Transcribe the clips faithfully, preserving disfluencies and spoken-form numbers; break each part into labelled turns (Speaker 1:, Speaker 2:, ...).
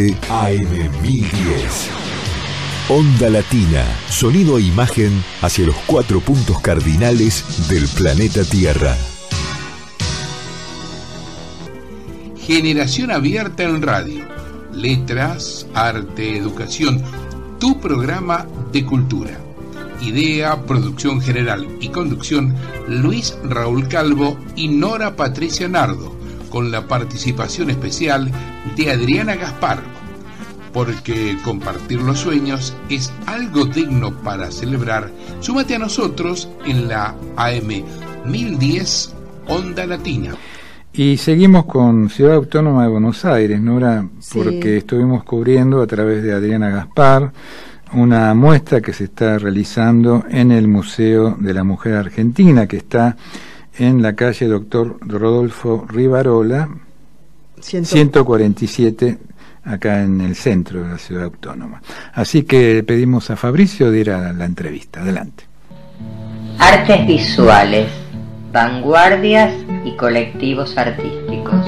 Speaker 1: A M mil diez. Onda Latina, sonido e imagen hacia los cuatro puntos cardinales del planeta Tierra.
Speaker 2: Generación abierta en radio. Letras, arte, educación. Tu programa de cultura. Idea, producción general y conducción, Luis Raúl Calvo y Nora Patricia Nardo, con la participación especial de Adriana Gaspar. Porque compartir los sueños es algo digno para celebrar. Súmate a nosotros en la A M mil diez Onda Latina.
Speaker 3: Y seguimos con Ciudad Autónoma de Buenos Aires, Nora,
Speaker 4: Sí.
Speaker 3: porque estuvimos cubriendo a través de Adriana Gaspar una muestra que se está realizando en el Museo de la Mujer Argentina, que está en la calle Doctor Rodolfo Rivarola, ciento cuarenta y siete, acá en el centro de la Ciudad Autónoma. Así que pedimos a Fabricio de ir a la entrevista. Adelante.
Speaker 5: Artes visuales, vanguardias y colectivos artísticos.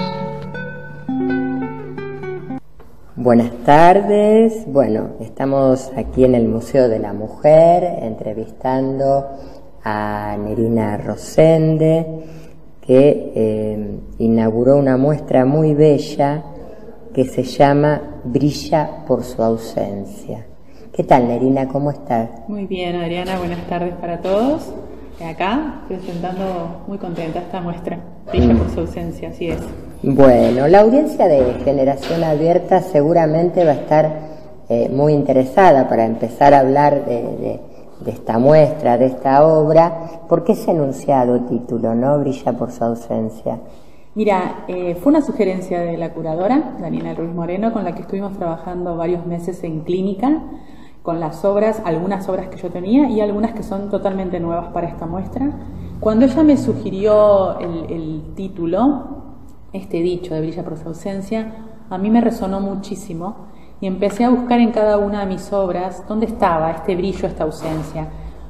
Speaker 6: Buenas tardes. Bueno, estamos aquí en el Museo de la Mujer entrevistando a Nerina Rosende, que eh, inauguró una muestra muy bella que se llama Brilla por su ausencia. ¿Qué tal, Nerina? ¿Cómo estás?
Speaker 4: Muy bien, Adriana, buenas tardes para todos. Acá presentando muy contenta esta muestra, Brilla por su ausencia, así es.
Speaker 6: Bueno, la audiencia de Generación Abierta seguramente va a estar eh, muy interesada para empezar a hablar de, de, de esta muestra, de esta obra. ¿Por qué ese enunciado título, no? Brilla por su ausencia.
Speaker 4: Mira, eh, fue una sugerencia de la curadora, Daniela Ruiz Moreno, con la que estuvimos trabajando varios meses en clínica, con las obras, algunas obras que yo tenía y algunas que son totalmente nuevas para esta muestra. Cuando ella me sugirió el, el título, este dicho de Brilla por su ausencia, a mí me resonó muchísimo y empecé a buscar en cada una de mis obras dónde estaba este brillo, esta ausencia.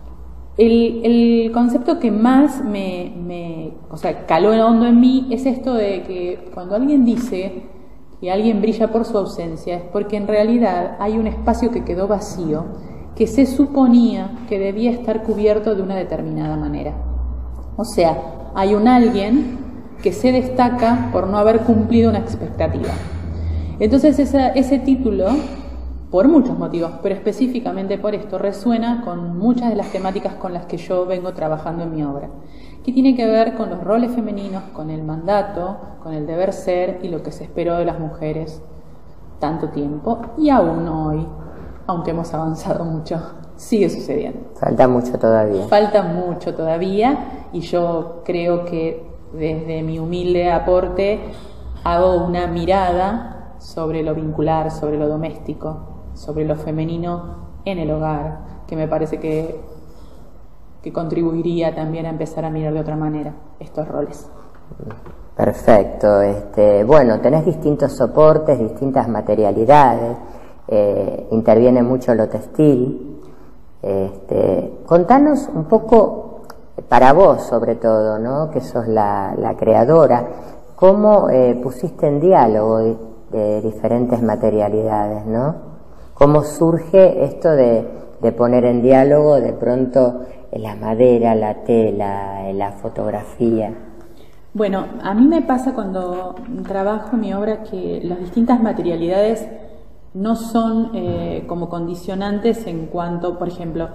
Speaker 4: El, el concepto que más me, me o sea, caló hondo en mí es esto de que cuando alguien dice que alguien brilla por su ausencia es porque en realidad hay un espacio que quedó vacío que se suponía que debía estar cubierto de una determinada manera. O sea, hay un alguien que se destaca por no haber cumplido una expectativa. Entonces esa, ese título, por muchos motivos, pero específicamente por esto, resuena con muchas de las temáticas con las que yo vengo trabajando en mi obra, que tiene que ver con los roles femeninos, con el mandato, con el deber ser y lo que se esperó de las mujeres tanto tiempo y aún hoy, aunque hemos avanzado mucho, sigue sucediendo.
Speaker 6: Falta mucho todavía.
Speaker 4: Falta mucho todavía y yo creo que desde mi humilde aporte hago una mirada sobre lo vincular, sobre lo doméstico, sobre lo femenino en el hogar, que me parece que, que contribuiría también a empezar a mirar de otra manera estos roles.
Speaker 6: Perfecto. Este, bueno, tenés distintos soportes, distintas materialidades, eh, interviene mucho lo textil. Este, contanos un poco, para vos sobre todo, ¿no? Que sos la, la creadora, cómo eh, pusiste en diálogo de, de diferentes materialidades, ¿no? ¿Cómo surge esto de, de poner en diálogo de pronto la madera, la tela, la fotografía?
Speaker 4: Bueno, a mí me pasa cuando trabajo en mi obra que las distintas materialidades no son eh, como condicionantes en cuanto, por ejemplo,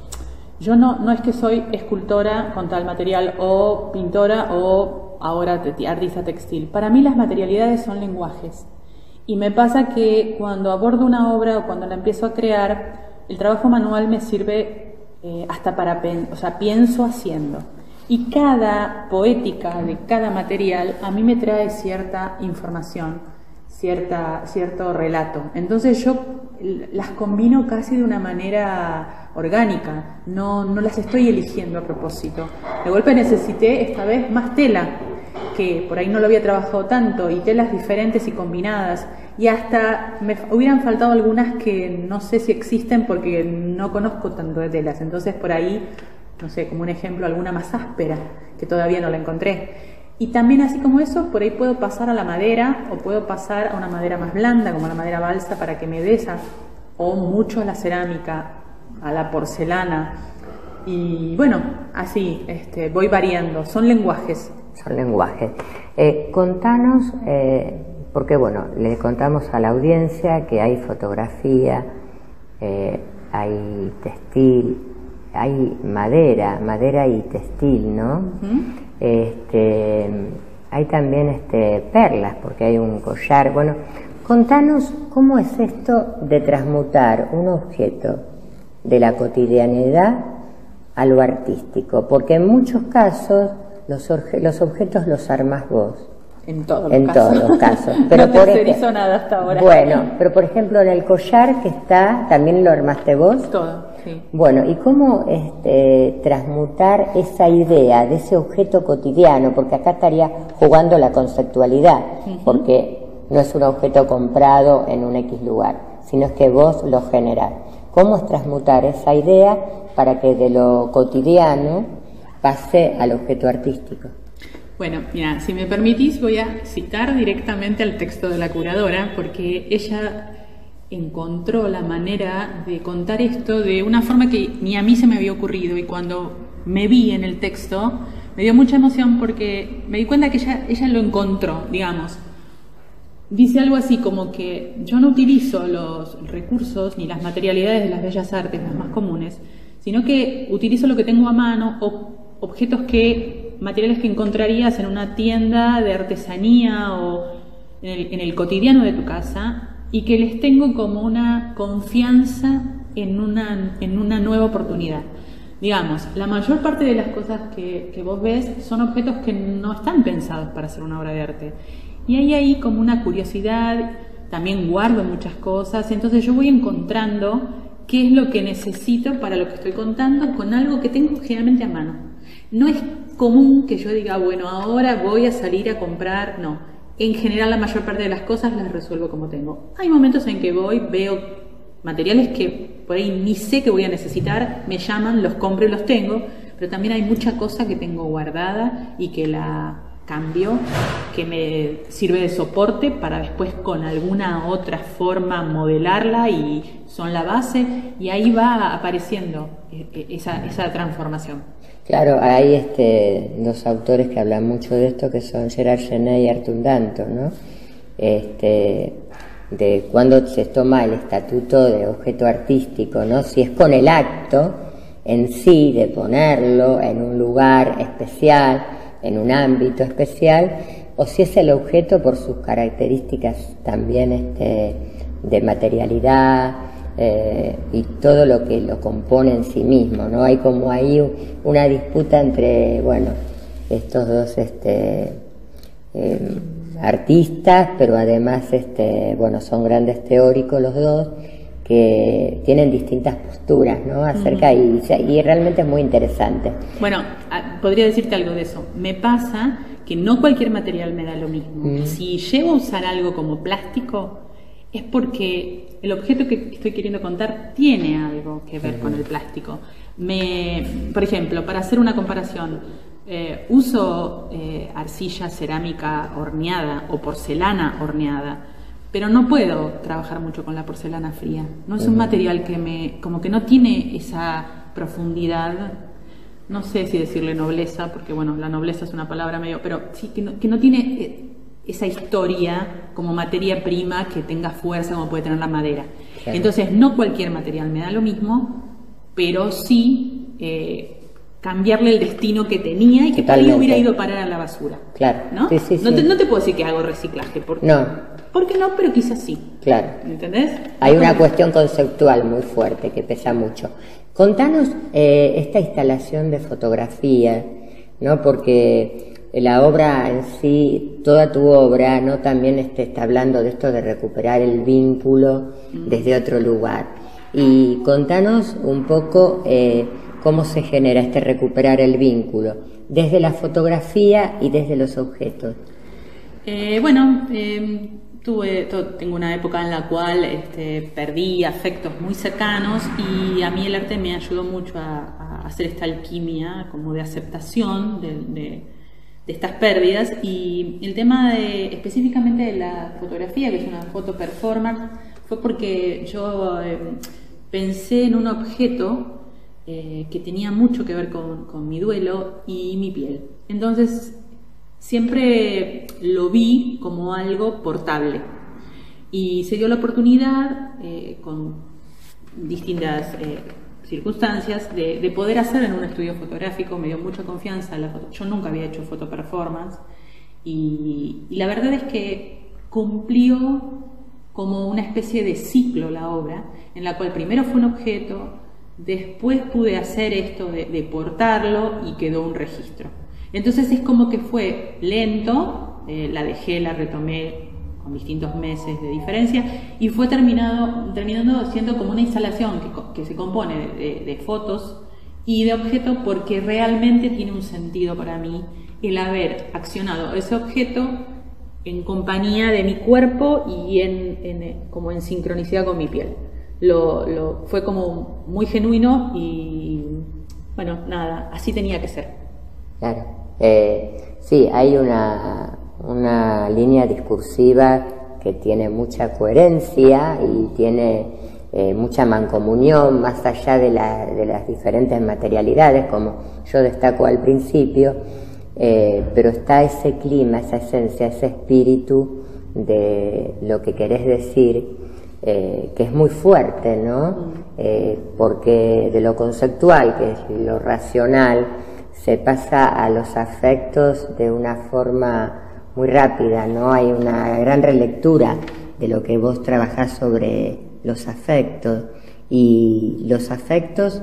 Speaker 4: yo no, no es que soy escultora con tal material o pintora o ahora artista textil. Para mí las materialidades son lenguajes. Y me pasa que cuando abordo una obra o cuando la empiezo a crear, el trabajo manual me sirve eh, hasta para, o sea, pienso haciendo. Y cada poética de cada material a mí me trae cierta información, cierta, cierto relato. Entonces yo las combino casi de una manera orgánica, no, no las estoy eligiendo a propósito. De golpe necesité esta vez más tela, que por ahí no lo había trabajado tanto, y telas diferentes y combinadas, y hasta me hubieran faltado algunas que no sé si existen porque no conozco tanto de telas, entonces por ahí, no sé, como un ejemplo, alguna más áspera, que todavía no la encontré. Y también, así como eso, por ahí puedo pasar a la madera, o puedo pasar a una madera más blanda, como la madera balsa, para que me dé esa, o mucho a la cerámica, a la porcelana. Y bueno, así este, voy variando. Son lenguajes.
Speaker 6: Son lenguajes. Eh, contanos, eh, porque bueno, le contamos a la audiencia que hay fotografía, eh, hay textil, hay madera, madera y textil, ¿no? Uh-huh. Este, hay también este, perlas, porque hay un collar. Bueno, contanos cómo es esto de transmutar un objeto de la cotidianidad a lo artístico, porque en muchos casos los, los objetos los armás vos.
Speaker 4: En todos los
Speaker 6: en
Speaker 4: casos.
Speaker 6: todos los casos. Pero
Speaker 4: no
Speaker 6: por
Speaker 4: tercerizo nada hasta ahora.
Speaker 6: Bueno, pero por ejemplo en el collar que está, ¿también lo armaste vos?
Speaker 4: Todo, sí.
Speaker 6: Bueno, ¿y cómo este, transmutar esa idea de ese objeto cotidiano? Porque acá estaría jugando la conceptualidad, uh-huh. porque no es un objeto comprado en un X lugar, sino es que vos lo generás. ¿Cómo es transmutar esa idea para que de lo cotidiano pase al objeto artístico?
Speaker 4: Bueno, mira, si me permitís voy a citar directamente al texto de la curadora, porque ella encontró la manera de contar esto de una forma que ni a mí se me había ocurrido, y cuando me vi en el texto me dio mucha emoción porque me di cuenta que ella, ella lo encontró, digamos. Dice algo así como que yo no utilizo los recursos ni las materialidades de las bellas artes, las más comunes, sino que utilizo lo que tengo a mano, o objetos que, materiales que encontrarías en una tienda de artesanía o en el, en el cotidiano de tu casa, y que les tengo como una confianza en una, en una nueva oportunidad. Digamos, la mayor parte de las cosas que, que vos ves son objetos que no están pensados para hacer una obra de arte. Y hay ahí como una curiosidad, también guardo muchas cosas, entonces yo voy encontrando qué es lo que necesito para lo que estoy contando con algo que tengo generalmente a mano. No es común que yo diga, bueno, ahora voy a salir a comprar, no. En general la mayor parte de las cosas las resuelvo como tengo. Hay momentos en que voy, veo materiales que por ahí ni sé que voy a necesitar, me llaman, los compro y los tengo, pero también hay mucha cosa que tengo guardada y que la cambio, que me sirve de soporte para después con alguna otra forma modelarla y son la base, y ahí va apareciendo esa, esa transformación.
Speaker 6: Claro, hay este, dos autores que hablan mucho de esto, que son Gerard Genet y Arthur Danton, ¿no? Este, de cuando se toma el estatuto de objeto artístico, ¿no? Si es con el acto en sí de ponerlo en un lugar especial, en un ámbito especial, o si es el objeto por sus características también este, de materialidad eh, y todo lo que lo compone en sí mismo, ¿no? Hay como ahí una disputa entre, bueno, estos dos este, eh, artistas, pero además, este, bueno, son grandes teóricos los dos, que tienen distintas posturas, ¿no? Acerca uh-huh. y, y realmente es muy interesante.
Speaker 4: Bueno, podría decirte algo de eso. Me pasa que no cualquier material me da lo mismo. Uh-huh. Si llego a usar algo como plástico, es porque el objeto que estoy queriendo contar tiene algo que ver uh-huh. con el plástico. Me, por ejemplo, para hacer una comparación, eh, uso eh, arcilla cerámica horneada o porcelana horneada, pero no puedo trabajar mucho con la porcelana fría. No es un material que me, como que no tiene esa profundidad, no sé si decirle nobleza, porque bueno, la nobleza es una palabra medio, pero sí, que no, que no tiene esa historia como materia prima que tenga fuerza como puede tener la madera. Claro. Entonces, no cualquier material me da lo mismo, pero sí eh, cambiarle el destino que tenía y que tal vez hubiera ido a parar a la basura.
Speaker 6: Claro.
Speaker 4: ¿No?
Speaker 6: Sí, sí,
Speaker 4: no,
Speaker 6: sí.
Speaker 4: te, no te puedo decir que hago reciclaje, porque
Speaker 6: no.
Speaker 4: ¿Por qué no? Pero quizás sí.
Speaker 6: Claro.
Speaker 4: ¿Entendés?
Speaker 6: Hay una cuestión conceptual muy fuerte que pesa mucho. Contanos eh, esta instalación de fotografía, ¿no? Porque la obra en sí, toda tu obra, ¿no? También este, está hablando de esto de recuperar el vínculo mm. desde otro lugar. Y contanos un poco eh, cómo se genera este recuperar el vínculo, desde la fotografía y desde los objetos.
Speaker 4: Eh, bueno, eh, tuve, to, tengo una época en la cual este, perdí afectos muy cercanos, y a mí el arte me ayudó mucho a, a hacer esta alquimia como de aceptación de, de, de estas pérdidas. Y el tema de, específicamente de la fotografía, que es una foto performance, fue porque yo eh, pensé en un objeto eh, que tenía mucho que ver con, con mi duelo y mi piel. Entonces siempre lo vi como algo portable, y se dio la oportunidad eh, con distintas eh, circunstancias de, de poder hacer en un estudio fotográfico. Me dio mucha confianza la foto. Yo nunca había hecho foto performance, y, y la verdad es que cumplió como una especie de ciclo la obra, en la cual primero fue un objeto, después pude hacer esto de, de portarlo y quedó un registro. Entonces es como que fue lento, eh, la dejé, la retomé con distintos meses de diferencia, y fue terminado, terminando siendo como una instalación que, que se compone de, de fotos y de objetos, porque realmente tiene un sentido para mí el haber accionado ese objeto en compañía de mi cuerpo y en, en, como en sincronicidad con mi piel. Lo, lo, fue como muy genuino y bueno, nada, así tenía que ser.
Speaker 6: Claro, eh, sí, hay una... una línea discursiva que tiene mucha coherencia y tiene eh, mucha mancomunión más allá de, la, de las diferentes materialidades, como yo destaco al principio, eh, pero está ese clima, esa esencia, ese espíritu de lo que querés decir, eh, que es muy fuerte, ¿no? Eh, porque de lo conceptual, que es lo racional, se pasa a los afectos de una forma muy rápida, ¿no? Hay una gran relectura de lo que vos trabajás sobre los afectos, y los afectos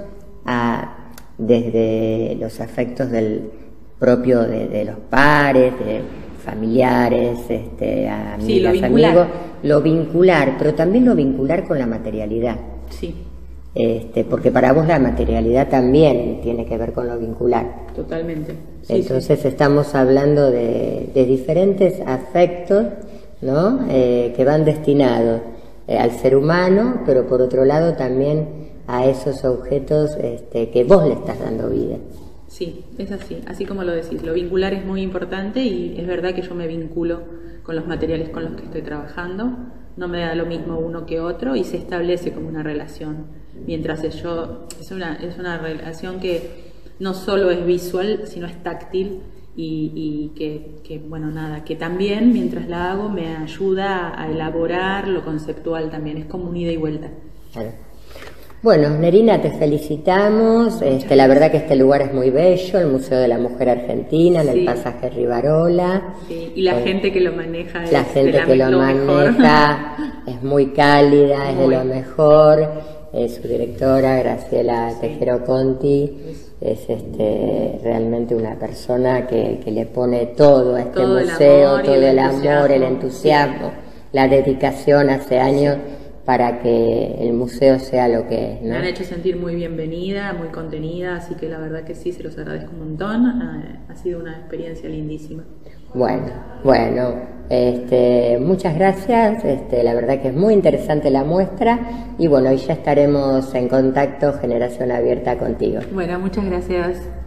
Speaker 6: a, desde los afectos del propio de, de los pares, de familiares, este, amigas,
Speaker 4: sí, lo vincular.
Speaker 6: amigos, lo vincular, pero también lo vincular con la materialidad.
Speaker 4: Sí.
Speaker 6: Este, porque para vos la materialidad también tiene que ver con lo vincular.
Speaker 4: Totalmente. Sí,
Speaker 6: Entonces
Speaker 4: sí.
Speaker 6: estamos hablando de, de diferentes afectos, ¿no? Eh, que van destinados eh, al ser humano, pero por otro lado también a esos objetos este, que vos le estás dando vida.
Speaker 4: Sí, es así, así como lo decís. Lo vincular es muy importante, y es verdad que yo me vinculo con los materiales con los que estoy trabajando. No me da lo mismo uno que otro, y se establece como una relación. Mientras yo, es una, es una relación que no solo es visual, sino es táctil, y, y que, que, bueno, nada, que también mientras la hago me ayuda a elaborar lo conceptual también, es como un ida y vuelta.
Speaker 6: Claro. Bueno, Nerina, te felicitamos. Este, la verdad que este lugar es muy bello, el Museo de la Mujer Argentina, en sí. el pasaje Rivarola.
Speaker 4: Sí. Y la eh, gente que lo maneja es
Speaker 6: la gente
Speaker 4: de la,
Speaker 6: que lo,
Speaker 4: lo
Speaker 6: maneja es muy cálida, muy. es de lo mejor. Eh, su directora, Graciela sí. Tejero Conti, es este, realmente una persona que, que le pone todo a este todo museo, el todo el, el amor, el entusiasmo, sí. la dedicación hace años para que el museo sea lo que es, ¿no?
Speaker 4: Me han hecho sentir muy bienvenida, muy contenida, así que la verdad que sí, se los agradezco un montón. Ha sido una experiencia lindísima.
Speaker 6: Bueno, bueno, este, muchas gracias, este, la verdad que es muy interesante la muestra, y bueno, hoy ya estaremos en contacto, Generación Abierta, contigo.
Speaker 4: Bueno, muchas gracias.